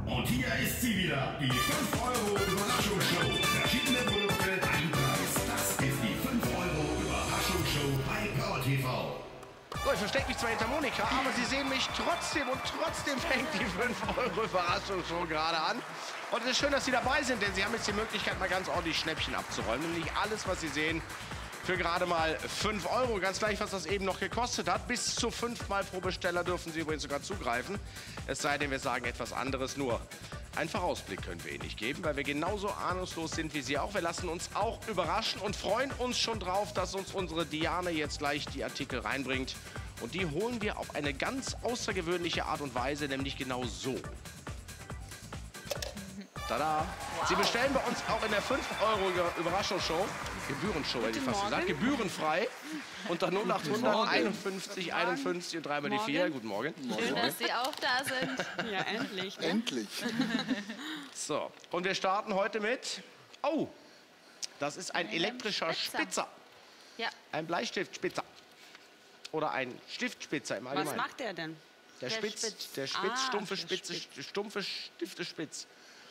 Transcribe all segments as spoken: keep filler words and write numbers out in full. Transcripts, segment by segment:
Und hier ist sie wieder, die fünf Euro Überraschungsshow. Verschiedene Produkte, ein Preis. Das ist die fünf Euro Überraschungsshow bei Power T V. So, ich verstecke mich zwar hinter Monika, aber Sie sehen mich trotzdem und trotzdem fängt die fünf Euro Überraschungsshow gerade an. Und es ist schön, dass Sie dabei sind, denn Sie haben jetzt die Möglichkeit, mal ganz ordentlich Schnäppchen abzuräumen. Nämlich alles, was Sie sehen, für gerade mal fünf Euro. Ganz gleich, was das eben noch gekostet hat. Bis zu fünfmal pro Besteller dürfen Sie übrigens sogar zugreifen. Es sei denn, wir sagen etwas anderes. Nur einen Vorausblick können wir Ihnen nicht geben, weil wir genauso ahnungslos sind wie Sie auch. Wir lassen uns auch überraschen und freuen uns schon drauf, dass uns unsere Diane jetzt gleich die Artikel reinbringt. Und die holen wir auf eine ganz außergewöhnliche Art und Weise, nämlich genau so. Tada! Wow. Sie bestellen bei uns auch in der fünf Euro Überraschungsshow, Gebührenshow hätte ich fast gesagt, gebührenfrei, unter null acht hundert einundfünfzig einundfünfzig und dreimal die vier. Guten Morgen. Schön, dass Sie auch da sind. Ja, endlich. Ne? Endlich. So, und wir starten heute mit, oh, das ist ein elektrischer Spitzer. Ja. Ein Bleistiftspitzer. Oder ein Stiftspitzer im Allgemeinen. Was macht der denn? Der, Der spitzt, spitzt. der spitzt, Ah, stumpfe, der Spitze, spitzt. stumpfe Stifte spitz.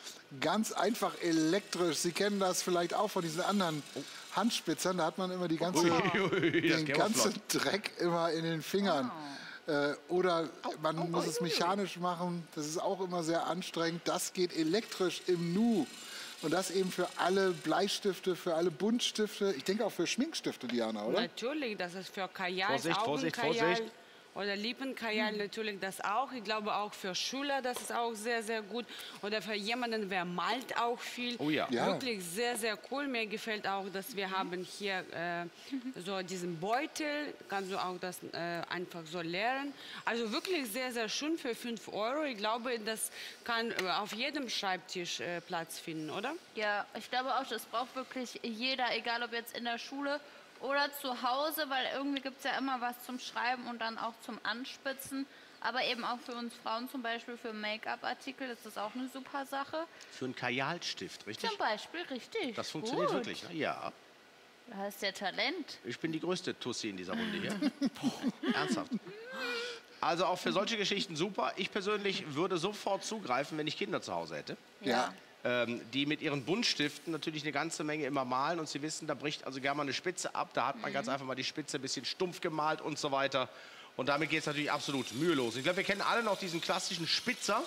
Ganz einfach elektrisch. Sie kennen das vielleicht auch von diesen anderen Handspitzern. Da hat man immer die ganze, Uiuiui, das den geht aber ganzen flott. Dreck immer in den Fingern. Äh, oder man au, muss au, es ui, ui. mechanisch machen. Das ist auch immer sehr anstrengend. Das geht elektrisch im Nu. Und das eben für alle Bleistifte, für alle Buntstifte. Ich denke auch für Schminkstifte, Diana, oder? Natürlich, das ist für Kajal, Vorsicht, Vorsicht, Augenkajal Vorsicht. oder Lippenkajal natürlich das auch. Ich glaube auch für Schüler, das ist auch sehr, sehr gut. Oder für jemanden, wer malt auch viel. Oh ja. Ja. Wirklich sehr, sehr cool. Mir gefällt auch, dass wir haben hier äh, so diesen Beutel. Kannst du auch das äh, einfach so lernen. Also wirklich sehr, sehr schön für fünf Euro. Ich glaube, das kann äh, auf jedem Schreibtisch äh, Platz finden, oder? Ja, ich glaube auch, das braucht wirklich jeder, egal ob jetzt in der Schule oder zu Hause, weil irgendwie gibt es ja immer was zum Schreiben und dann auch zum Anspitzen. Aber eben auch für uns Frauen zum Beispiel für Make-up-Artikel ist das auch eine super Sache. Für einen Kajalstift, richtig? Zum Beispiel, richtig. Das funktioniert Gut. wirklich, ne? Ja. Du hast ja Talent. Ich bin die größte Tussi in dieser Runde hier. Ernsthaft. Also auch für solche Geschichten super. Ich persönlich würde sofort zugreifen, wenn ich Kinder zu Hause hätte. Ja. Ähm, die mit ihren Buntstiften natürlich eine ganze Menge immer malen. Und Sie wissen, da bricht also gerne mal eine Spitze ab. Da hat man ganz einfach mal die Spitze ein bisschen stumpf gemalt und so weiter. Und damit geht es natürlich absolut mühelos. Ich glaube, wir kennen alle noch diesen klassischen Spitzer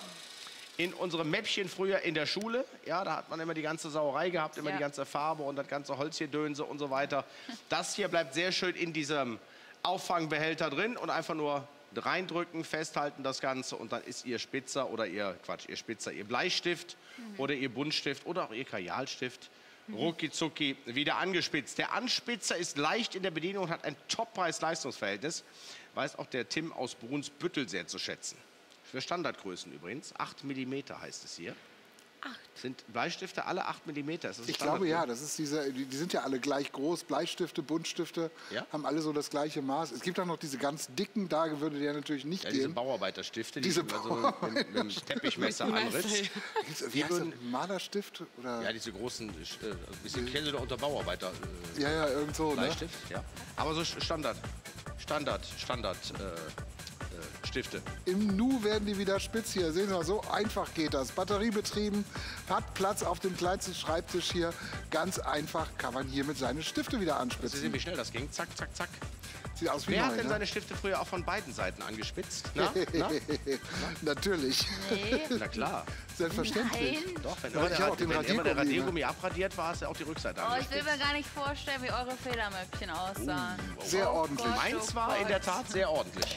in unserem Mäppchen früher in der Schule. Ja, da hat man immer die ganze Sauerei gehabt, immer Ja. die ganze Farbe und das ganze Holzgedönse und so weiter. Das hier bleibt sehr schön in diesem Auffangbehälter drin und einfach nur reindrücken, festhalten das Ganze und dann ist Ihr Spitzer oder Ihr, Quatsch, Ihr Spitzer, Ihr Bleistift mhm. oder Ihr Buntstift oder auch Ihr Kajalstift mhm. rucki zucki wieder angespitzt. Der Anspitzer ist leicht in der Bedienung und hat ein Top-Preis-Leistungsverhältnis. Weiß auch der Tim aus Brunsbüttel sehr zu schätzen. Für Standardgrößen übrigens, acht Millimeter heißt es hier. Acht. Sind Bleistifte alle acht Millimeter? Ist das Ich Standard- glaube ja, das ist diese, die, die sind ja alle gleich groß. Bleistifte, Buntstifte Ja? haben alle so das gleiche Maß. Es gibt auch noch diese ganz dicken, da würde der natürlich nicht Ja, diese gehen. Bauarbeiterstifte, die Diese du also mit, mit dem Teppichmesser Mit dem anritzt. Messer. Gibt's- Wie heißt das? Malerstift? Oder? Ja, diese großen, äh, ein bisschen kennen Sie doch unter Bauarbeiter. Äh, Ja, ja, irgend so. Ne? Bleistift, ja. Aber so Standard, Standard, Standard äh, äh, Stifte. Im Nu werden die wieder spitz hier. Sehen Sie mal, so einfach geht das. Batteriebetrieben, hat Platz auf dem kleinsten Schreibtisch hier. Ganz einfach kann man hiermit seine Stifte wieder Sie anspitzen. sehen, wie schnell das ging. Zack, zack, zack. Sieht aus wie Wer neu, hat denn ne? seine Stifte früher auch von beiden Seiten angespitzt? Na? Na? Natürlich. Nee. Na klar. Selbstverständlich. Nein. Doch, wenn, Ja, immer ich der, hab auch den wenn immer der Radiergummi, ne? Radiergummi abradiert war, ist ja auch die Rückseite Oh, ich will angespitzt. mir gar nicht vorstellen, wie eure Federmöpfchen aussahen. Sehr ordentlich. Gott. Meins war in der Tat sehr ordentlich.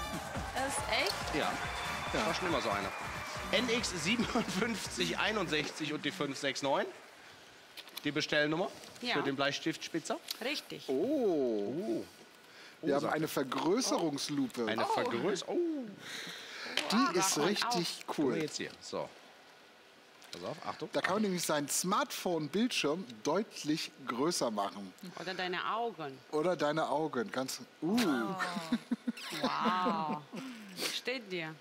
Das ist echt? Ja, das war schon immer so einer. N X siebenundfünfzig einundsechzig und die fünf sechs neun. Die Bestellnummer Ja. für den Bleistiftspitzer. Richtig. Oh, wir haben sagt eine Vergrößerungslupe. Eine Vergrößerung. Oh, Die ist Mach mal richtig guck mal cool. jetzt hier. So. Pass auf, Achtung. Da kann man nämlich seinen Smartphone-Bildschirm deutlich größer machen. Oder deine Augen. Oder deine Augen. Ganz, uh. Wow. Steht dir.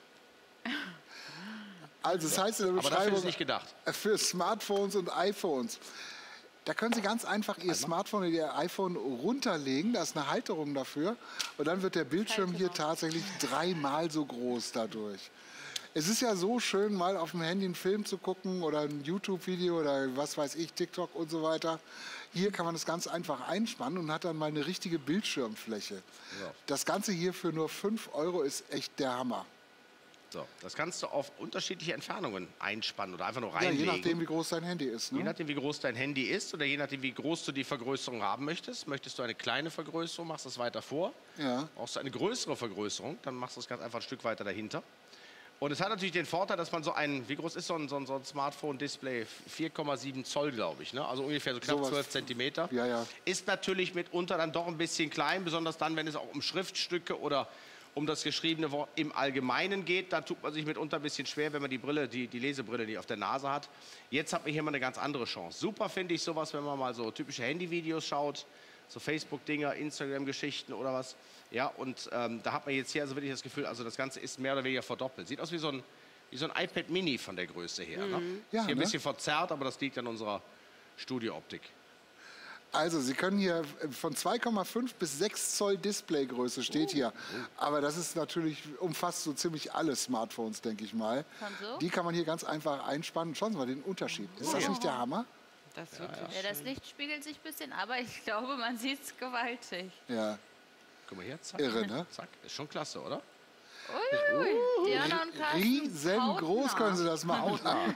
Also es heißt in der Aber dafür Beschreibung ist nicht gedacht. für Smartphones und iPhones. Da können Sie ganz einfach Ihr Smartphone oder Ihr iPhone runterlegen. Da ist eine Halterung dafür. Und dann wird der Bildschirm hier tatsächlich dreimal so groß dadurch. Es ist ja so schön, mal auf dem Handy einen Film zu gucken oder ein YouTube-Video oder was weiß ich, TikTok und so weiter. Hier kann man das ganz einfach einspannen und hat dann mal eine richtige Bildschirmfläche. Ja. Das Ganze hier für nur fünf Euro ist echt der Hammer. So, das kannst du auf unterschiedliche Entfernungen einspannen oder einfach nur Ja, reinlegen. je nachdem, wie groß dein Handy ist. Je Ne? nachdem, wie groß dein Handy ist oder je nachdem, wie groß du die Vergrößerung haben möchtest. Möchtest du eine kleine Vergrößerung, machst du es weiter vor. Ja. Brauchst du eine größere Vergrößerung, dann machst du es ganz einfach ein Stück weiter dahinter. Und es hat natürlich den Vorteil, dass man so ein, wie groß ist so ein, so ein, so ein Smartphone-Display? vier Komma sieben Zoll, glaube ich, ne? Also ungefähr so knapp Sowas. zwölf Zentimeter. Ja, ja. Ist natürlich mitunter dann doch ein bisschen klein, besonders dann, wenn es auch um Schriftstücke oder um das geschriebene Wort im Allgemeinen geht. Da tut man sich mitunter ein bisschen schwer, wenn man die Brille, die, die Lesebrille nicht auf der Nase hat. Jetzt hat man hier mal eine ganz andere Chance. Super finde ich sowas, wenn man mal so typische Handyvideos schaut, so Facebook-Dinger, Instagram-Geschichten oder was. Ja, und ähm, da hat man jetzt hier also wirklich das Gefühl, also das Ganze ist mehr oder weniger verdoppelt. Sieht aus wie so ein, wie so ein iPad Mini von der Größe her. Ne? Ja, ist hier ein ne? bisschen verzerrt, aber das liegt an unserer Studiooptik. Also, Sie können hier von zwei Komma fünf bis sechs Zoll Displaygröße steht hier. Aber das ist natürlich, umfasst so ziemlich alle Smartphones, denke ich mal. Kann so? Die kann man hier ganz einfach einspannen. Schauen Sie mal den Unterschied. Ist das nicht der Hammer? Das ist wirklich Ja, das Licht spiegelt sich ein bisschen, aber ich glaube, man sieht es gewaltig. Ja, Guck mal hier, zack. irre, ne? Zack, ist schon klasse, oder? Uiuiui, Diana und Carsten. Riesengroß können Sie das machen.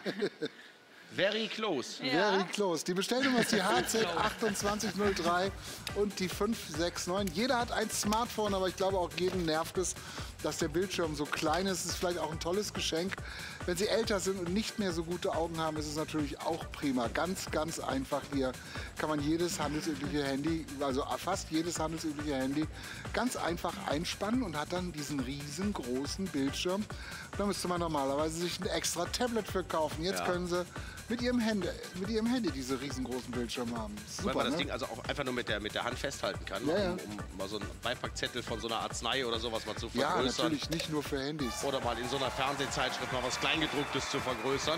Very close. Very close. Die Bestellnummer ist die H Z achtundzwanzig null drei und die fünf sechs neun. Jeder hat ein Smartphone, aber ich glaube auch jeden nervt es, dass der Bildschirm so klein ist. Das ist vielleicht auch ein tolles Geschenk. Wenn Sie älter sind und nicht mehr so gute Augen haben, ist es natürlich auch prima. Ganz, ganz einfach hier kann man jedes handelsübliche Handy, also fast jedes handelsübliche Handy, ganz einfach einspannen und hat dann diesen riesengroßen Bildschirm. Da müsste man normalerweise sich ein extra Tablet für kaufen. Jetzt Ja. können Sie mit Ihrem Handy, mit Ihrem Handy diese riesengroßen Bildschirme haben. Weil Super, man das ne? Ding also auch einfach nur mit der, mit der Hand festhalten kann, Ja, ja. Um, um mal so einen Beipackzettel von so einer Arznei oder sowas mal zu Ja, vergrößern. natürlich nicht nur für Handys. Oder mal in so einer Fernsehzeitschrift mal was Kleingedrucktes zu vergrößern.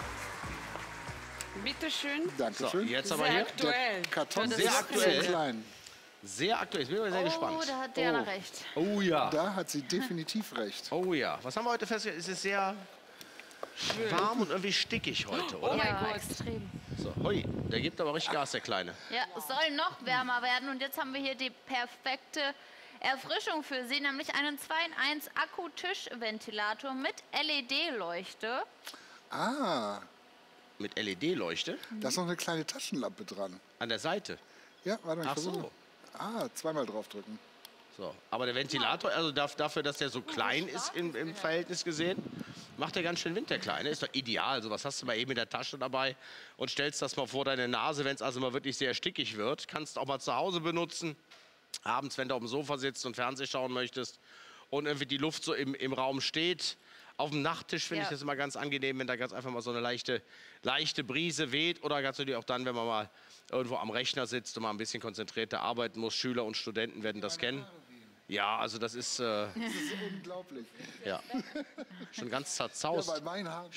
Bitte schön. Dankeschön. So, jetzt Sehr aber hier aktuell. Der Karton Sehr ist aktuell. so klein. sehr aktuell. Jetzt bin ich aber sehr Oh, gespannt. da hat Diana recht. Oh ja. Da hat sie definitiv recht. Oh ja. Was haben wir heute festgestellt? Es ist sehr warm und irgendwie stickig heute, oder? Ja, extrem. So, hui, der gibt aber richtig Gas, der Kleine. Ja, es soll noch wärmer werden und jetzt haben wir hier die perfekte Erfrischung für Sie, nämlich einen zwei in eins Akku-Tischventilator mit L E D-Leuchte. Ah, Mit L E D-Leuchte da ist noch eine kleine Taschenlampe dran. an der Seite. Ja, warte mal, ich Ach so. versuche. Ah, zweimal draufdrücken. So. Aber der Ventilator, also darf- dafür, dass der so klein ist im, im Verhältnis gesehen, macht der ganz schön Wind, der Kleine. Ist doch ideal. So was hast du mal eben in der Tasche dabei und stellst das mal vor deine Nase, wenn es also mal wirklich sehr stickig wird. Kannst auch mal zu Hause benutzen. Abends, wenn du auf dem Sofa sitzt und Fernsehen schauen möchtest und irgendwie die Luft so im, im Raum steht. Auf dem Nachttisch finde Ja. ich das immer ganz angenehm, wenn da ganz einfach mal so eine leichte, leichte Brise weht. Oder ganz natürlich auch dann, wenn man mal irgendwo am Rechner sitzt und mal ein bisschen konzentrierter arbeiten muss. Schüler und Studenten werden das kennen. Ja, also das ist äh, Das ist unglaublich. ja, schon ganz Ja, zerzaust. bei meinen Haaren.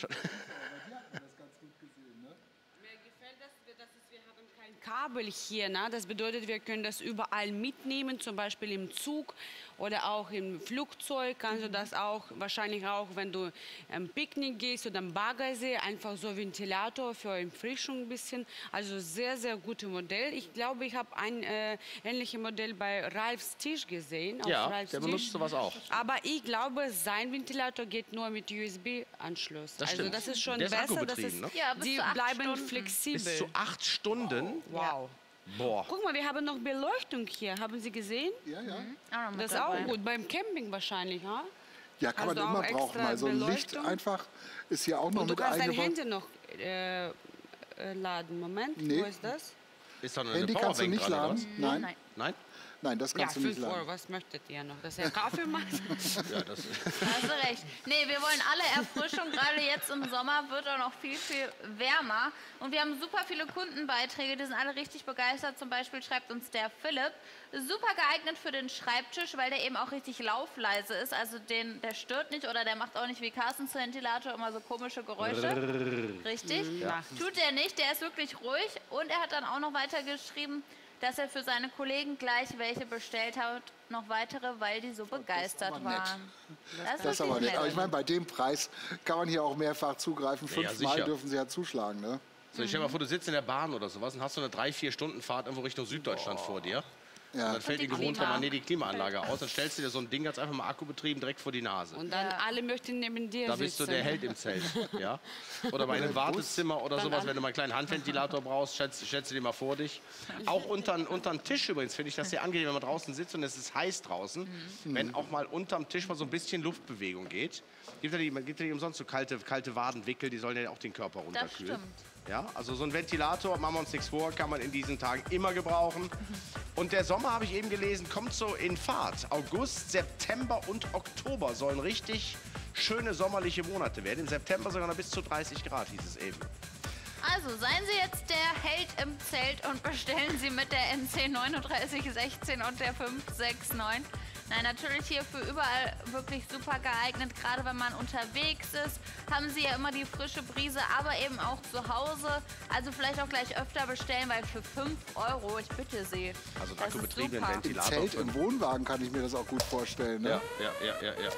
Mir gefällt das, wir- das ist, wir haben kein Kabel hier. Ne? Das bedeutet, wir können das überall mitnehmen, zum Beispiel im Zug oder auch im Flugzeug. Kannst du das auch, wahrscheinlich auch, wenn du am Picknick gehst oder am Baggersee, einfach so Ventilator für Erfrischung ein bisschen. Also sehr, sehr gutes Modell. Ich glaube, ich habe ein äh, ähnliches Modell bei Ralfs Tisch gesehen. auf Ja, Ralfs der Tisch. benutzt sowas auch. Aber ich glaube, sein Ventilator geht nur mit U S B-Anschluss. Das Also stimmt. das ist schon Der ist besser. Das akkubetrieben, ist, ne? Ja, bis die zu acht bleiben Stunden. flexibel. Bis zu acht Stunden. Wow. Boah. Guck mal, wir haben noch Beleuchtung hier. Haben Sie gesehen? Ja, ja. Auch noch mit Das ist auch dabei. gut. Beim Camping wahrscheinlich, ha? Ja, kann Hast man du immer auch brauchen. extra Also Licht Beleuchtung? einfach ist hier auch noch Und du mit kannst dein eingebaut. Handy noch äh, äh, laden. Moment, Nee. wo ist das? Ist da noch eine Handy kannst du Powerbank nicht dran, oder laden. was? Nein, Nein. Nein? nein, das Ja, kannst du nicht fünf Euro. laden. Was möchtet ihr noch? Dass er Kaffee macht? Ja, das Hast du recht. Nee, wir wollen alle Erfrischung. Gerade jetzt im Sommer wird auch noch viel, viel wärmer. Und wir haben super viele Kundenbeiträge, die sind alle richtig begeistert. Zum Beispiel schreibt uns der Philipp, super geeignet für den Schreibtisch, weil der eben auch richtig laufleise ist. Also den, der stört nicht oder der macht auch nicht wie Carstens Ventilator immer so komische Geräusche. Richtig? Ja. Tut er nicht, der ist wirklich ruhig. Und er hat dann auch noch weiter geschrieben, dass er für seine Kollegen gleich welche bestellt hat, noch weitere, weil die so begeistert aber nett. waren. Das ist aber nett. Aber ich meine, bei dem Preis kann man hier auch mehrfach zugreifen. Ja, Fünfmal sicher. dürfen sie ja zuschlagen, ne? So, ich stell dir mal vor, du sitzt in der Bahn oder sowas und hast so eine drei, vier Stunden Fahrt irgendwo Richtung Süddeutschland vor dir. Ja. Und dann fällt die dir gewohnt Klima. mal nee, die Klimaanlage aus. Dann stellst du dir so ein Ding ganz einfach mal akkubetrieben direkt vor die Nase. Und dann Ja. alle möchten neben dir Da sitzen. bist du der Held im Zelt. Ja? Oder bei einem Wartezimmer oder sowas, wenn du mal einen kleinen Handventilator brauchst, stellst, stellst du den mal vor dich. Auch unter den Tisch übrigens finde ich das sehr angenehm, wenn man draußen sitzt und es ist heiß draußen. Mhm. Wenn auch mal unterm Tisch mal so ein bisschen Luftbewegung geht. Gibt ja nicht, man gibt ja nicht umsonst so kalte, kalte Wadenwickel, die sollen ja auch den Körper runterkühlen. stimmt. Ja, also so ein Ventilator, machen wir uns nichts vor, kann man in diesen Tagen immer gebrauchen. Und der Sommer, habe ich eben gelesen, kommt so in Fahrt. August, September und Oktober sollen richtig schöne sommerliche Monate werden. Im September sogar noch bis zu dreißig Grad, hieß es eben. Also seien Sie jetzt der Held im Zelt und bestellen Sie mit der N C neununddreißig sechzehn und der fünf sechs neun. Nein, natürlich hier für überall wirklich super geeignet. Gerade wenn man unterwegs ist, haben Sie ja immer die frische Brise, aber eben auch zu Hause. Also vielleicht auch gleich öfter bestellen, weil für fünf Euro, ich bitte Sie. Also einen das ist akkubetriebenen super. Im Ventilator. Zelt, im Wohnwagen kann ich mir das auch gut vorstellen. Ne? Ja, ja, ja, ja, ja.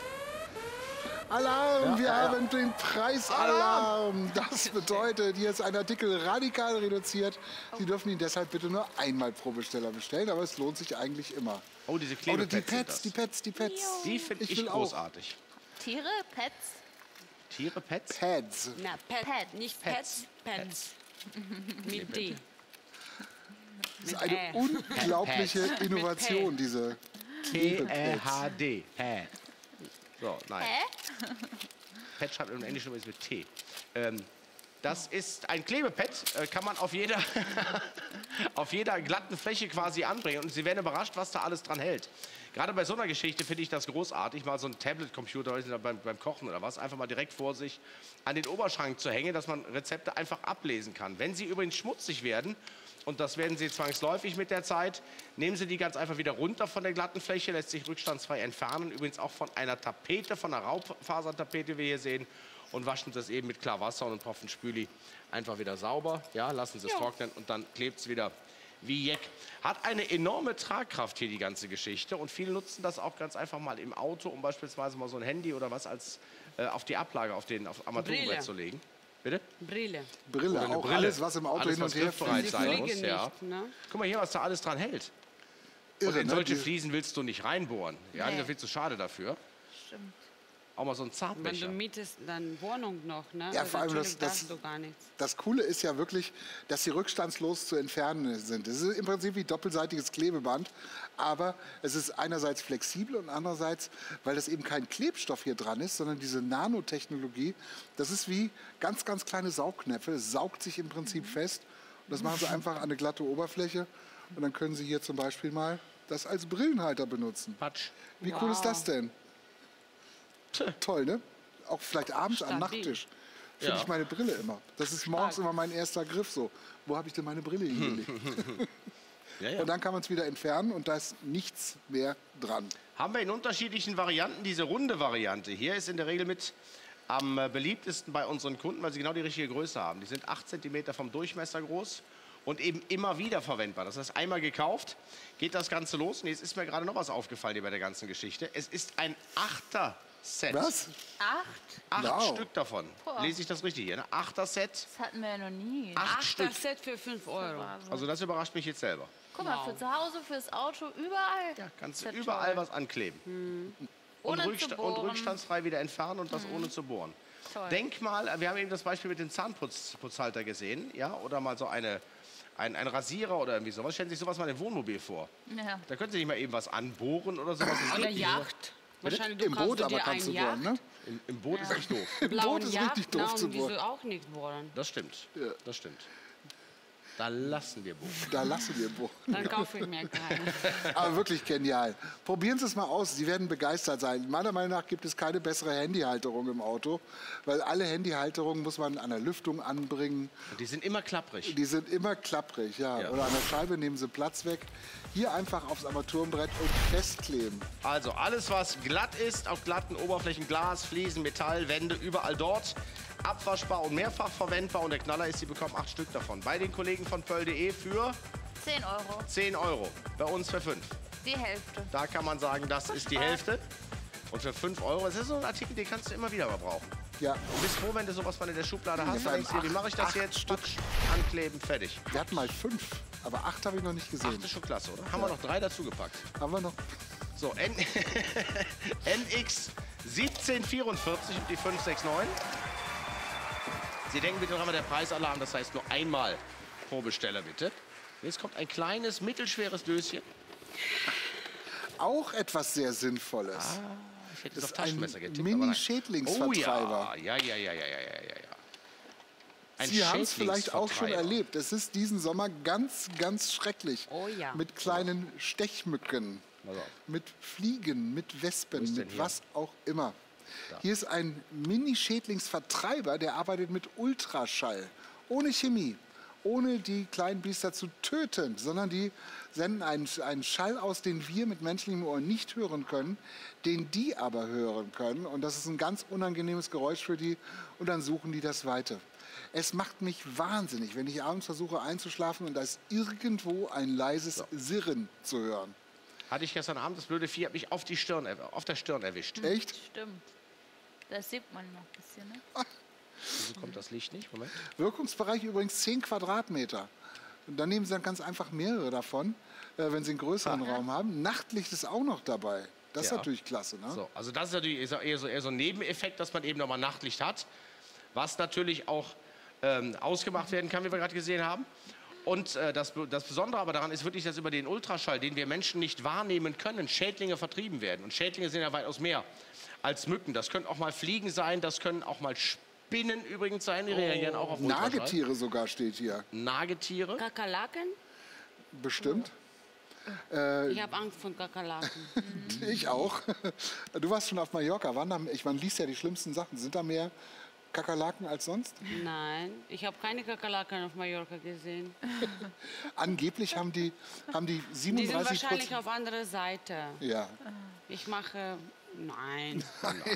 Alarm, wir ja, ja. haben den Preisalarm. Das bedeutet, hier ist ein Artikel radikal reduziert. Sie dürfen ihn deshalb bitte nur einmal pro Besteller bestellen, aber es lohnt sich eigentlich immer. Oh, diese Oder die Klebepads sind Pets, das. die Pets, die Pets. Die finde ich, will auch. großartig. Tiere, Pets, Tiere, Pets? Pads. Na, Pet, Pet. nicht Pets. Pets. Pets. Mit D. Das ist Mit eine Ä. unglaubliche Mit Innovation, diese T Klebepads. L H D. Pad. So, nein. hä? Pad schreibt im Englischen übrigens mit T. Ähm, das ist ein Klebepad, äh, kann man auf jeder, auf jeder glatten Fläche quasi anbringen. Und Sie werden überrascht, was da alles dran hält. Gerade bei so einer Geschichte finde ich das großartig, mal so einen Tablet-Computer beim, beim Kochen oder was, einfach mal direkt vor sich an den Oberschrank zu hängen, dass man Rezepte einfach ablesen kann. Wenn sie übrigens schmutzig werden, und das werden sie zwangsläufig mit der Zeit, nehmen Sie die ganz einfach wieder runter von der glatten Fläche, lässt sich rückstandsfrei entfernen, übrigens auch von einer Tapete, von einer Raufasertapete, wie wir hier sehen, und waschen das eben mit Klarwasser und einem Tropfen Spüli einfach wieder sauber. Ja, lassen Sie es trocknen und dann klebt es wieder wie Jeck. Hat eine enorme Tragkraft hier, die ganze Geschichte, und viele nutzen das auch ganz einfach mal im Auto, um beispielsweise mal so ein Handy oder was als äh, auf die Ablage, auf den auf Armaturenbrett Brille. zu legen. Bitte? Brille. Brille, Oder eine auch Brille. alles, was im Auto Alles, hin und was her griffbereit fliegt. Sie sein Ne? muss, fliegen ja. nicht, ne? Guck mal hier, was da alles dran hält. Und Irre, in ne? solche Die- Fliesen willst du nicht reinbohren. Ja, Nee. das wird zu schade dafür. Stimmt. Auch mal so ein Wenn du Zartbecher. mietest, dann Wohnung noch, ne? Ja, Also vor allem natürlich das- das- darfst du gar nichts. Das Coole ist ja wirklich, dass sie rückstandslos zu entfernen sind. Es ist im Prinzip wie doppelseitiges Klebeband, aber es ist einerseits flexibel und andererseits, weil das eben kein Klebstoff hier dran ist, sondern diese Nanotechnologie, das ist wie ganz, ganz kleine Saugnäpfe. Es saugt sich im Prinzip fest und das machen sie einfach an eine glatte Oberfläche und dann können sie hier zum Beispiel mal das als Brillenhalter benutzen. Patsch. Wie cool ist das denn? Toll, ne? Auch vielleicht abends am Stabil. Nachttisch. Finde Ja. ich meine Brille immer. Das ist morgens immer mein erster Griff so. Wo habe ich denn meine Brille hingelegt? Ja, ja. Und dann kann man es wieder entfernen und da ist nichts mehr dran. Haben wir in unterschiedlichen Varianten. Diese runde Variante hier ist in der Regel mit am äh, beliebtesten bei unseren Kunden, weil sie genau die richtige Größe haben. Die sind acht Zentimeter vom Durchmesser groß und eben immer wieder verwendbar. Das heißt, einmal gekauft, geht das Ganze los. Und jetzt ist mir gerade noch was aufgefallen hier bei der ganzen Geschichte. Es ist ein Achter-Set. Was? Acht? Acht Wow. Stück davon. Boah. Lese ich das richtig hier? Ne? Achter-Set, Das hatten wir ja noch nie. acht Ach, Stück. das Set für fünf Euro. Also das überrascht mich jetzt selber. Guck mal, für zu Hause, fürs Auto, überall. Ja, kannst du Das ist ja überall toll. was ankleben. Und, Ohne zu rücksta und bohren. rückstandsfrei wieder entfernen und das ohne zu bohren. Toll. Denk mal, wir haben eben das Beispiel mit dem Zahnputzhalter gesehen, ja, oder mal so eine, ein, ein Rasierer oder irgendwie sowas. Stellen Sie sich sowas mal im Wohnmobil vor. Ja. Da können Sie nicht mal eben was anbohren oder sowas. Das Oder geht nicht. Yacht. Wahrscheinlich du Im kannst Boot du aber dir kannst du ein bohren, Yacht, ne? Im, Im Boot ist nicht doof. Im blauen Boot ist Yacht, richtig doof na, zu und wieso bohren. auch nicht bohren. Das stimmt. Ja. Das stimmt. Da lassen wir bohren. Da lassen wir bohren. Dann kaufe ich mir keine. Aber wirklich genial. Probieren Sie es mal aus. Sie werden begeistert sein. Meiner Meinung nach gibt es keine bessere Handyhalterung im Auto, weil alle Handyhalterungen muss man an der Lüftung anbringen. Und die sind immer klapprig. Die sind immer klapprig, ja. Ja. Oder an der Scheibe nehmen Sie Platz weg. Hier einfach aufs Armaturenbrett und festkleben. Also alles, was glatt ist, auf glatten Oberflächen, Glas, Fliesen, Metall, Wände, überall dort. Abwaschbar und mehrfach verwendbar. Und der Knaller ist, Sie bekommen acht Stück davon. Bei den Kollegen von Pöll punkt de für zehn Euro. zehn Euro. Bei uns für fünf. Die Hälfte. Da kann man sagen, das ist die Hälfte. Und für fünf Euro, das ist so ein Artikel, den kannst du immer wieder mal brauchen. Ja, Du bist froh, wenn du sowas mal in der Schublade hast. vor allem Denkst dir, wie mache ich das acht jetzt? Stück. Stück ankleben, fertig. wir hatten mal fünf, aber acht habe ich noch nicht gesehen. Acht ist schon klasse, oder? Haben wir noch drei dazu gepackt. Haben wir noch? So, N N X siebzehn vierundvierzig und die fünf sechs neun. Sie denken bitte dran, der Preisalarm, das heißt nur einmal pro Besteller, bitte. Jetzt kommt ein kleines, mittelschweres Döschen. Auch etwas sehr Sinnvolles. Ich hätte Das es auf ist ein Taschenmesser getippt. aber nein. Mini-Schädlingsvertreiber. Oh ja, ja, ja, ja, ja, ja, ja, ja. Ein Sie haben es vielleicht auch schon Schädlingsvertreiber. erlebt. Es ist diesen Sommer ganz, ganz schrecklich. Oh ja. Mit kleinen Stechmücken, Pass auf. mit Fliegen, mit Wespen, Wo ist denn mit hier? was auch immer. Hier ist ein Mini-Schädlingsvertreiber, der arbeitet mit Ultraschall. Ohne Chemie. Ohne die kleinen Biester zu töten, sondern die senden einen, einen Schall aus, den wir mit menschlichem Ohr nicht hören können, den die aber hören können. Und das ist ein ganz unangenehmes Geräusch für die. Und dann suchen die das weiter. Es macht mich wahnsinnig, wenn ich abends versuche einzuschlafen und da ist irgendwo ein leises Sirren zu hören. Hatte ich gestern Abend, das blöde Vieh hat mich auf, die Stirn, erw- auf der Stirn erwischt. Echt? Stimmt. Das sieht man noch ein bisschen, ne? Wieso kommt das Licht nicht? Moment. Wirkungsbereich übrigens zehn Quadratmeter. Und dann nehmen sie dann ganz einfach mehrere davon, äh, wenn sie einen größeren Raum haben. Nachtlicht ist auch noch dabei. Das ist Ja. natürlich klasse. Ne? So, also das ist natürlich eher so, eher so ein Nebeneffekt, dass man eben nochmal Nachtlicht hat, was natürlich auch ähm, ausgemacht werden kann, wie wir gerade gesehen haben. Und äh, das, das Besondere aber daran ist wirklich, dass über den Ultraschall, den wir Menschen nicht wahrnehmen können, Schädlinge vertrieben werden. Und Schädlinge sind ja weitaus mehr als Mücken. Das können auch mal Fliegen sein, das können auch mal Spinnen übrigens sein, die reagieren auch auf Ultraschall. Nagetiere sogar steht hier. Nagetiere. Kakerlaken? Bestimmt. Ich habe Angst vor Kakerlaken. Ich auch. Du warst schon auf Mallorca. Waren da, ich man liest ja die schlimmsten Sachen. Sind da mehr Kakerlaken als sonst? Nein, ich habe keine Kakerlaken auf Mallorca gesehen. Angeblich haben die, haben die Die sind siebenunddreißig wahrscheinlich Prozent. auf andere Seite. Ja. Ich mache... Nein.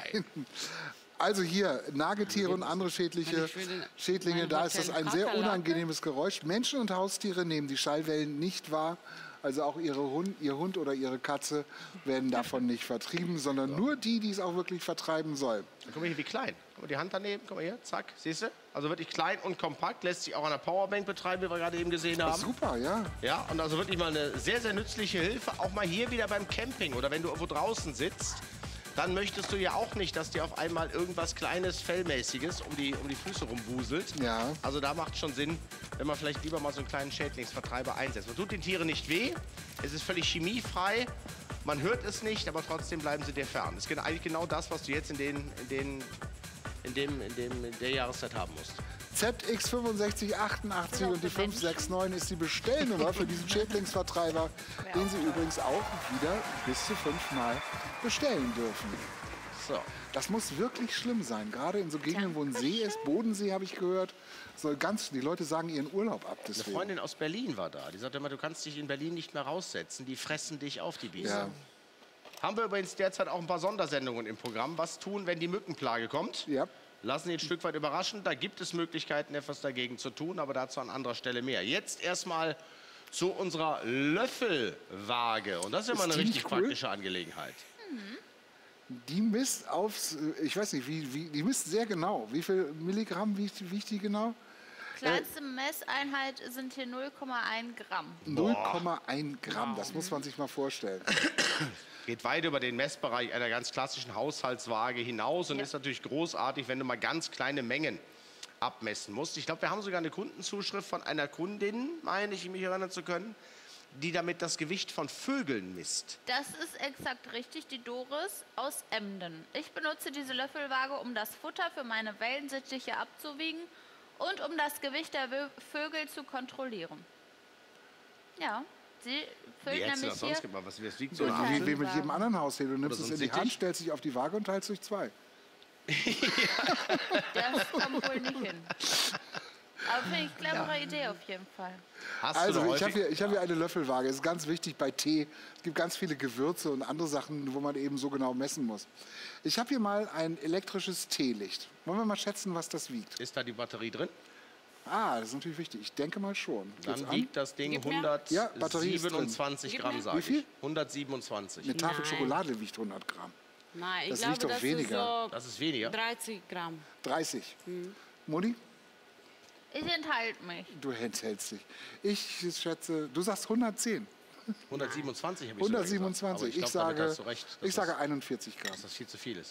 Also hier, Nagetiere und andere schädliche Ich will in Schädlinge, mein da ist das Hotel ein sehr Kakerlake. unangenehmes Geräusch. Menschen und Haustiere nehmen die Schallwellen nicht wahr. Also auch ihre Hund, ihr Hund oder ihre Katze werden davon nicht vertrieben, sondern nur die, die es auch wirklich vertreiben soll. Guck mal hier, wie klein. Guck mal die Hand daneben, guck mal hier, zack, siehst du? Also wirklich klein und kompakt, lässt sich auch an der Powerbank betreiben, wie wir gerade eben gesehen haben. Super, ja. Ja, und also wirklich mal eine sehr, sehr nützliche Hilfe, auch mal hier wieder beim Camping oder wenn du irgendwo draußen sitzt, dann möchtest du ja auch nicht, dass dir auf einmal irgendwas Kleines, Fellmäßiges um die, um die Füße rumwuselt. Ja. Also da macht schon Sinn, wenn man vielleicht lieber mal so einen kleinen Schädlingsvertreiber einsetzt. Man tut den Tieren nicht weh, es ist völlig chemiefrei, man hört es nicht, aber trotzdem bleiben sie dir fern. Das ist eigentlich genau das, was du jetzt in, den, in, den, in, dem, in, dem, in der Jahreszeit haben musst. Z X fünf sechs achtundachtzig und die fünf sechs neun ist die Bestellnummer für diesen Schädlingsvertreiber, den Sie übrigens auch wieder bis zu fünfmal bestellen dürfen. So. Das muss wirklich schlimm sein, gerade in so Gegenden, wo ein See ist. Bodensee, habe ich gehört, soll ganz, die Leute sagen ihren Urlaub ab. Eine Deswegen. Freundin aus Berlin war da. Die sagte immer, du kannst dich in Berlin nicht mehr raussetzen. Die fressen dich auf, die Biester. Ja. Haben wir übrigens derzeit auch ein paar Sondersendungen im Programm. Was tun, wenn die Mückenplage kommt? Ja. Lassen Sie ein Stück weit überraschen. Da gibt es Möglichkeiten, etwas dagegen zu tun, aber dazu an anderer Stelle mehr. Jetzt erstmal zu unserer Löffelwaage. Und das ist immer Ist eine die richtig nicht cool? praktische Angelegenheit. Die misst aufs, ich weiß nicht, wie, wie, die misst sehr genau. Wie viel Milligramm wiegt, wiegt die genau? Kleinste Messeinheit sind hier null Komma eins Gramm. null Komma eins Gramm, das muss man sich mal vorstellen. Geht weit über den Messbereich einer ganz klassischen Haushaltswaage hinaus und Ja. ist natürlich großartig, wenn du mal ganz kleine Mengen abmessen musst. Ich glaube, wir haben sogar eine Kundenzuschrift von einer Kundin, meine ich, mich erinnern zu können, die damit das Gewicht von Vögeln misst. Das ist exakt richtig, die Doris aus Emden. Ich benutze diese Löffelwaage, um das Futter für meine Wellensittiche abzuwiegen und um das Gewicht der Wö- Vögel zu kontrollieren. Ja, sie füllt Wie hättest du nämlich das hier... sonst gemacht? Was, was wiegt so So, ein wie, Apfel? wie mit jedem anderen Haushalt. Du nimmst so es ein in die Sittich? Hand, stellst dich auf die Waage und teilst durch zwei. Das kommt wohl nicht hin. Aber finde ich clevere Idee auf jeden Fall. Hast du Also, doch ich habe häufig- hier, ich hab hier eine Löffelwaage. Das ist ganz wichtig bei Tee. Es gibt ganz viele Gewürze und andere Sachen, wo man eben so genau messen muss. Ich habe hier mal ein elektrisches Teelicht. Wollen wir mal schätzen, was das wiegt? Ist da die Batterie drin? Ah, das ist natürlich wichtig. Ich denke mal schon. Geht's Dann an? wiegt das Ding Gib mir. Ja, Batterie ist drin. hundertsiebenundzwanzig Gib Gramm, mir. sage Wie viel? ich. hundertsiebenundzwanzig. Eine Tafel Nein. Schokolade wiegt hundert Gramm. Nein, ich Das glaube, liegt doch das weniger. ist Das ist weniger. so dreißig Gramm. dreißig. Hm. Moni, Ich enthalte mich. du enthältst dich. Ich schätze, du sagst hundertzehn. hundertsiebenundzwanzig habe ich sogar hundertsiebenundzwanzig. gesagt. Ich, Aber ich, glaub, damit sage, hast du recht, dass ich sage das, einundvierzig Gramm. dass das viel zu viel ist.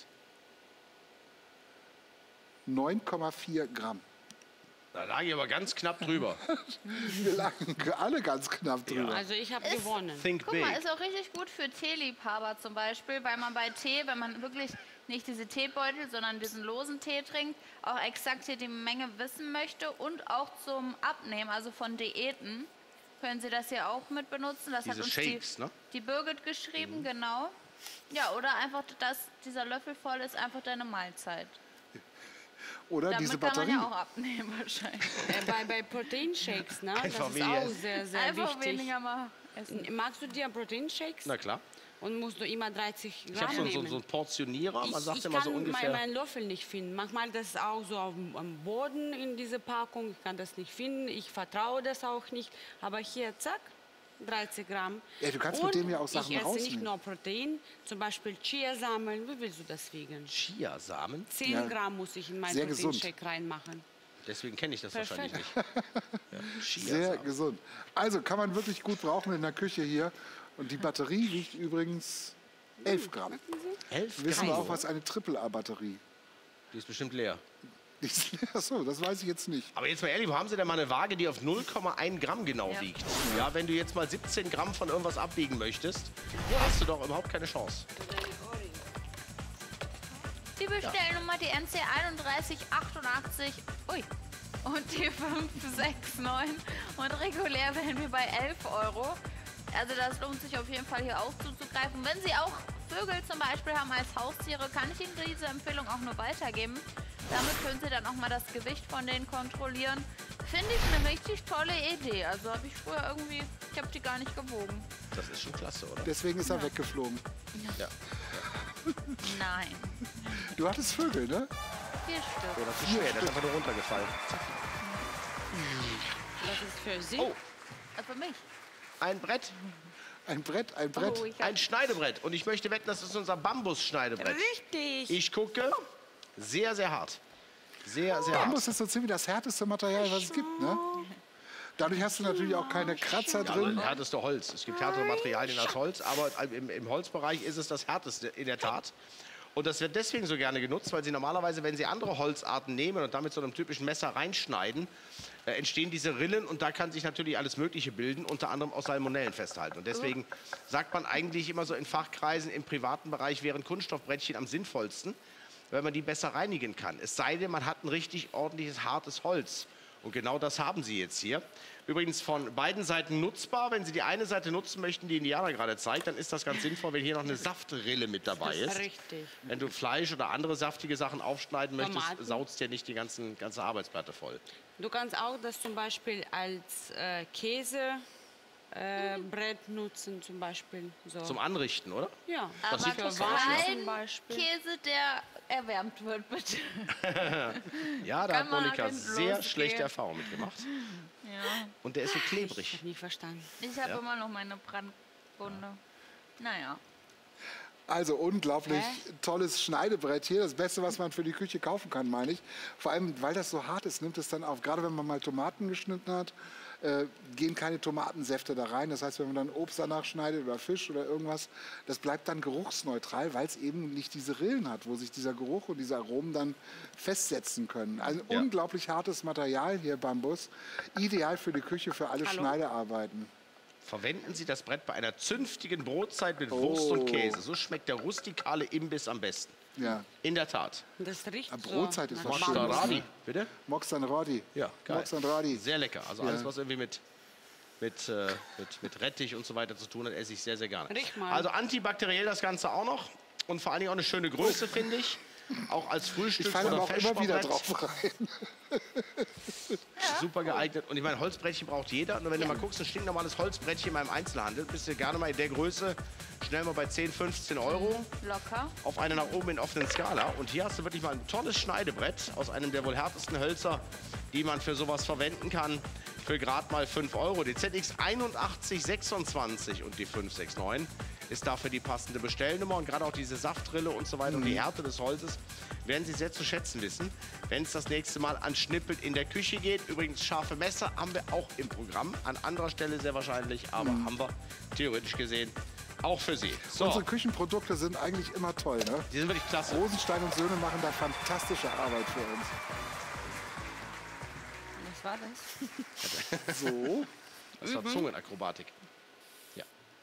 neun Komma vier Gramm. Da lag ich aber ganz knapp drüber. Wir lagen alle ganz knapp drüber. Also ich habe Ist- gewonnen. Think Guck big. mal, ist auch richtig gut für Teeliebhaber zum Beispiel, weil man bei Tee, wenn man wirklich nicht diese Teebeutel, sondern diesen losen Tee trinkt, auch exakt hier die Menge wissen möchte und auch zum Abnehmen, also von Diäten, können Sie das hier auch mit benutzen. Das Diese hat uns Shakes, die, ne? die Birgit geschrieben, genau. Ja, oder einfach, dass dieser Löffel voll ist, einfach deine Mahlzeit. Oder Damit diese kann man Batterie. ja auch abnehmen wahrscheinlich. Äh, bei, bei Proteinshakes, ne? Das Einfach ist weniger auch essen. sehr, sehr Einfach wichtig. weniger mal essen. Magst du dir Proteinshakes? Na klar. Und musst du immer dreißig Ich habe Gramm so, so, nehmen? so einen Portionierer. Man ich, sagt ich immer so kann ungefähr. meinen Löffel nicht finden. Manchmal das ist auch so auf, dem- am Boden in dieser Packung. Ich kann das nicht finden. Ich vertraue das auch nicht. Aber hier, zack, dreißig Gramm. Ja, du kannst Und mit dem ja auch Sachen ich esse nicht rausnehmen. nur Protein, zum Beispiel Chiasamen. Wie willst du das wiegen? Chiasamen. zehn Ja. Gramm muss ich in meinen Sehr gesund. Proteinshake reinmachen. Deswegen kenne ich das Perfekt. wahrscheinlich nicht. Ja, Sehr Chiasamen. gesund. Also kann man wirklich gut brauchen in der Küche hier. Und die Batterie wiegt übrigens elf Gramm. Elf Wissen wir Gramm. auch, was eine Triple-A-Batterie Die ist bestimmt leer. ist? Achso, das weiß ich jetzt nicht. Aber jetzt mal ehrlich, wo haben Sie denn mal eine Waage, die auf null Komma eins Gramm genau Ja. wiegt? Ja, wenn du jetzt mal siebzehn Gramm von irgendwas abwiegen möchtest, hast du doch überhaupt keine Chance. Die Bestellnummer, die N C einunddreißig achtundachtzig. Ui. Und die fünf sechs neun. Und regulär wären wir bei elf Euro. Also das lohnt sich auf jeden Fall hier auch zuzugreifen. Wenn Sie auch Vögel zum Beispiel haben als Haustiere, kann ich Ihnen diese Empfehlung auch nur weitergeben. Damit können Sie dann auch mal das Gewicht von denen kontrollieren. Finde ich eine richtig tolle Idee. Also habe ich früher irgendwie, ich habe die gar nicht gewogen. Das ist schon klasse, oder? Deswegen ist er weggeflogen. Ja. Nein. Du hattest Vögel, ne? Vier Stück. Oder zu schwer, der ist einfach nur runtergefallen. Zack. Das ist für Sie. Oh, Äh, Für mich. ein Brett, Ein Brett, ein Brett. Oh, ich hab ein Schneidebrett. Und ich möchte wetten, das ist unser Bambus-Schneidebrett. Richtig. Ich gucke, sehr, sehr hart. Sehr, sehr Bambus hart. ist so ziemlich das härteste Material, was es gibt, ne? Dadurch hast du natürlich auch keine Kratzer Ja, also drin. härteste Holz. Es gibt härtere Materialien als Holz, aber im, im Holzbereich ist es das härteste in der Tat. Und das wird deswegen so gerne genutzt, weil Sie normalerweise, wenn Sie andere Holzarten nehmen und damit so einem typischen Messer reinschneiden, äh, entstehen diese Rillen und da kann sich natürlich alles Mögliche bilden, unter anderem auch Salmonellen festhalten. Und deswegen sagt man eigentlich immer so in Fachkreisen, im privaten Bereich wären Kunststoffbrettchen am sinnvollsten, weil man die besser reinigen kann. Es sei denn, man hat ein richtig ordentliches, hartes Holz. Und genau das haben Sie jetzt hier. Übrigens von beiden Seiten nutzbar. Wenn Sie die eine Seite nutzen möchten, die Indiana gerade zeigt, dann ist das ganz sinnvoll, wenn hier noch eine Saftrille mit dabei ist. Richtig. Wenn du Fleisch oder andere saftige Sachen aufschneiden möchtest, Tomaten. saugst dir nicht die ganzen, ganze Arbeitsplatte voll. Du kannst auch das zum Beispiel als äh, Käsebrett äh, Brett nutzen, zum Beispiel. So. Zum Anrichten, oder? ja. Das Aber sieht doch Warm kein zum Beispiel. Käse, der erwärmt wird, bitte. Ja, da Kann hat man Monika hinten sehr losgehen. schlechte Erfahrungen mitgemacht. Ja. Und der ist so Ich klebrig. habe nicht verstanden. Ich habe Ja. immer noch meine Brandwunde. Naja. Also unglaublich tolles Schneidebrett hier. Das Beste, was man für die Küche kaufen kann, meine ich. Vor allem, weil das so hart ist, nimmt es dann auf. Gerade wenn man mal Tomaten geschnitten hat, äh, gehen keine Tomatensäfte da rein. Das heißt, wenn man dann Obst danach schneidet oder Fisch oder irgendwas, das bleibt dann geruchsneutral, weil es eben nicht diese Rillen hat, wo sich dieser Geruch und diese Aromen dann festsetzen können. Ein Ja. unglaublich hartes Material hier, Bambus. Ideal für die Küche, für alle Hallo? Schneidearbeiten. Verwenden Sie das Brett bei einer zünftigen Brotzeit mit Wurst Oh. und Käse. So schmeckt der rustikale Imbiss am besten. Ja. In der Tat. Das riecht Ja, so. Brotzeit ist nach was Bambus. Schönes. Radi, bitte? Moxan Radi. Ja, geil. Moxan Radi. Sehr lecker. Also Ja. alles, was irgendwie mit, mit, äh, mit, mit Rettich und so weiter zu tun hat, esse ich sehr, sehr gerne. Riech mal. Also antibakteriell das Ganze auch noch. Und vor allen Dingen auch eine schöne Größe, finde ich. Auch als Frühstück Ich falle oder aber auch immer wieder Feschbarbrett. drauf rein. Super geeignet. Und ich meine, Holzbrettchen braucht jeder. Nur wenn du mal guckst, ein stinknormales Holzbrettchen beim Einzelhandel, bist du gerne mal in der Größe schnell mal bei zehn, fünfzehn Euro. Locker. Auf eine nach oben in offenen Skala. Und hier hast du wirklich mal ein tolles Schneidebrett aus einem der wohl härtesten Hölzer, die die man für sowas verwenden kann. Für gerade mal fünf Euro. Die Z X einundachtzig sechsundzwanzig und die fünf sechs neun ist dafür die passende Bestellnummer. Und gerade auch diese Saftrille und so weiter und die Härte des Holzes werden Sie sehr zu schätzen wissen, wenn es das nächste Mal an Schnippeln in der Küche geht. Übrigens, scharfe Messer haben wir auch im Programm. An anderer Stelle sehr wahrscheinlich, aber mhm. haben wir theoretisch gesehen auch für Sie. So. Unsere Küchenprodukte sind eigentlich immer toll, ne? Die sind wirklich klasse. Rosenstein und Söhne machen da fantastische Arbeit für uns. Was war das? So. Das war Zungenakrobatik. Ja.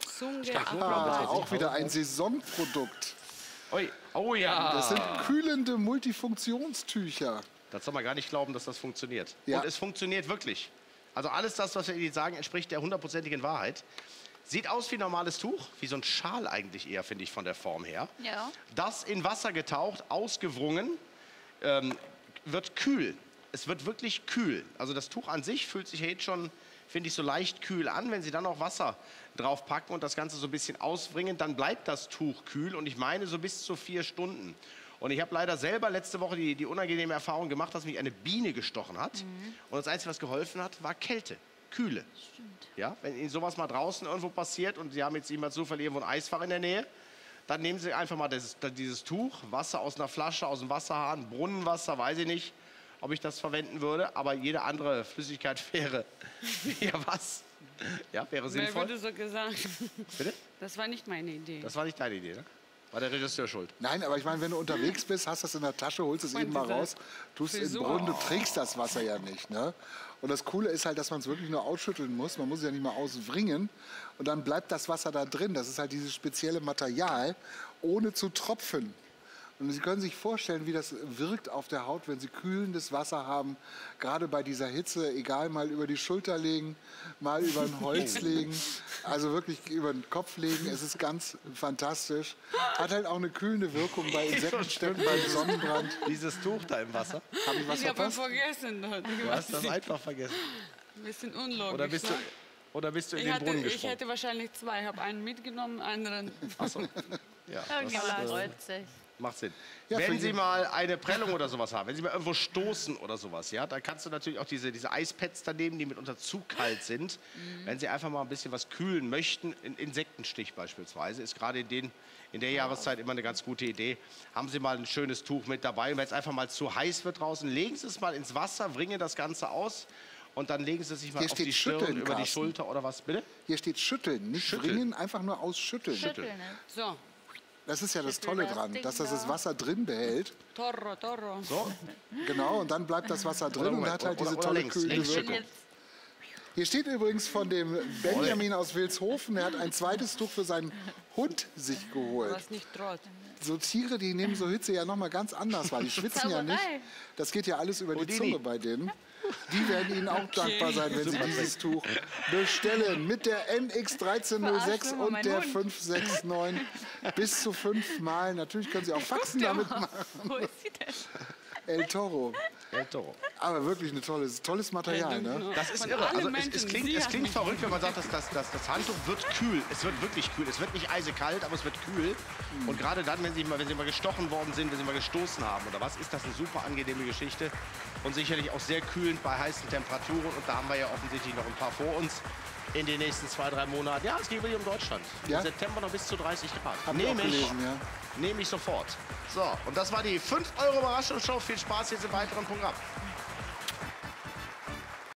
Ah, auch wieder ein Saisonprodukt. Ui. Oh ja. Das sind kühlende Multifunktionstücher. Das soll man gar nicht glauben, dass das funktioniert. Ja. Und es funktioniert wirklich. Also alles das, was wir Ihnen sagen, entspricht der hundertprozentigen Wahrheit. Sieht aus wie ein normales Tuch, wie so ein Schal eigentlich eher, finde ich, von der Form her. Ja. Das in Wasser getaucht, ausgewrungen, ähm, wird kühl. Es wird wirklich kühl. Also das Tuch an sich fühlt sich jetzt schon, finde ich, so leicht kühl an. Wenn Sie dann noch Wasser drauf packen und das Ganze so ein bisschen ausbringen, dann bleibt das Tuch kühl. Und ich meine so bis zu vier Stunden. Und ich habe leider selber letzte Woche die, die unangenehme Erfahrung gemacht, dass mich eine Biene gestochen hat. Mhm. Und das Einzige, was geholfen hat, war Kälte, Kühle. Stimmt. Ja, wenn Ihnen sowas mal draußen irgendwo passiert und Sie haben jetzt jemand zufällig irgendwo ein Eisfach in der Nähe, dann nehmen Sie einfach mal das, dieses Tuch, Wasser aus einer Flasche, aus dem Wasserhahn, Brunnenwasser, weiß ich nicht, ob ich das verwenden würde, aber jede andere Flüssigkeit wäre, ja was? Ja, wäre sinnvoll. Wer würde so gesagt? Bitte? Das war nicht meine Idee. Das war nicht deine Idee, ne? War der Regisseur schuld? Nein, aber ich meine, wenn du unterwegs bist, hast das in der Tasche, holst es Mein eben mal Gott. raus, tust es in den Frisur. Brunnen, du trägst das Wasser ja nicht. Ne? Und das Coole ist halt, dass man es wirklich nur ausschütteln muss. Man muss es ja nicht mal auswringen. Und dann bleibt das Wasser da drin. Das ist halt dieses spezielle Material, ohne zu tropfen. Und Sie können sich vorstellen, wie das wirkt auf der Haut, wenn Sie kühlendes Wasser haben. Gerade bei dieser Hitze, egal, mal über die Schulter legen, mal über ein Holz legen. Also wirklich über den Kopf legen. Es ist ganz fantastisch. Hat halt auch eine kühlende Wirkung bei Insektenstechen, beim Sonnenbrand. Dieses Tuch da im Wasser. Habe ich was Ich habe verpasst? vergessen. Dort. Du hast das einfach vergessen. Ein bisschen unlogisch. Oder bist du, ne? oder bist du in ich, den hatte, Brunnen ich gesprungen? hätte wahrscheinlich zwei. Ich habe einen mitgenommen, anderen. Achso. Ja, Irgendjemand das, äh, freut sich. macht Sinn. Ja, für wenn Sie jeden- mal eine Prellung oder sowas haben, wenn Sie mal irgendwo stoßen oder sowas, ja, dann kannst du natürlich auch diese, diese Eispads daneben, die mitunter zu kalt sind. Mhm. Wenn Sie einfach mal ein bisschen was kühlen möchten, ein Insektenstich beispielsweise, ist gerade in, den, in der Jahreszeit immer eine ganz gute Idee. Haben Sie mal ein schönes Tuch mit dabei. Und wenn es einfach mal zu heiß wird draußen, legen Sie es mal ins Wasser, bringen das Ganze aus und dann legen Sie es sich mal Hier auf steht die Stirn, schütteln, über die Carsten. Schulter oder was, bitte? Hier steht schütteln, nicht Schütteln. bringen, einfach nur ausschütteln. Schütteln. ne? So, Das ist ja das Schüttel Tolle das dran, Ding dass das das da. Wasser drin behält. Torro, Torro. So, Genau, und dann bleibt das Wasser drin Oder und hat halt oder- diese oder tolle links, kühlende links Wirkung. Jetzt Hier steht übrigens von dem Benjamin aus Wilshofen, er hat ein zweites Tuch für seinen Hund sich geholt. Was nicht droht. So Tiere, die nehmen so Hitze ja noch mal ganz anders wahr. Die schwitzen ja nicht. Zauberei. Das geht ja alles über die Houdini. Zunge bei denen. Die werden Ihnen auch dankbar sein, wenn Sie dieses Tuch bestellen. Mit der N X dreizehn null sechs Verarsch nur mal und der meinen Hund. fünf sechs neun bis zu fünfmal. Natürlich können Sie auch Faxen damit machen. Wo ist sie denn? El Toro. El Toro. Aber wirklich ein tolles, tolles Material. Ne? Das ist Von irre. allen Also es, Menschen, es, klingt, Sie es haben klingt mich verrückt, wenn man sagt, dass das, das, das Handtuch wird kühl. Es wird wirklich kühl. Es wird nicht eisekalt, aber es wird kühl. Und gerade dann, wenn Sie, mal, wenn Sie mal gestochen worden sind, wenn Sie mal gestoßen haben oder was, ist das eine super angenehme Geschichte. Und sicherlich auch sehr kühlend bei heißen Temperaturen. Und da haben wir ja offensichtlich noch ein paar vor uns in den nächsten zwei, drei Monaten. Ja, es geht wirklich um Deutschland. Ja? Im September noch bis zu dreißig Grad. Hab ich auch Nehme ich. gelesen, ja. Nehme ich sofort. So, und das war die fünf Euro Überraschungsshow. Viel Spaß jetzt im weiteren Programm.